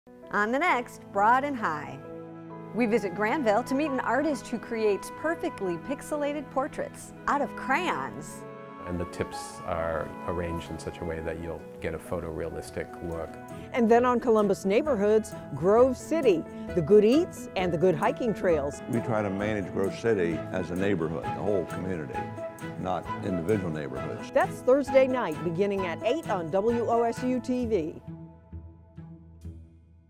On the next Broad and High, we visit Granville to meet an artist who creates perfectly pixelated portraits out of crayons. And the tips are arranged in such a way that you'll get a photorealistic look. And then on Columbus neighborhoods, Grove City, the good eats and the good hiking trails. We try to manage Grove City as a neighborhood, the whole community, not individual neighborhoods. That's Thursday night beginning at 8 on WOSU TV.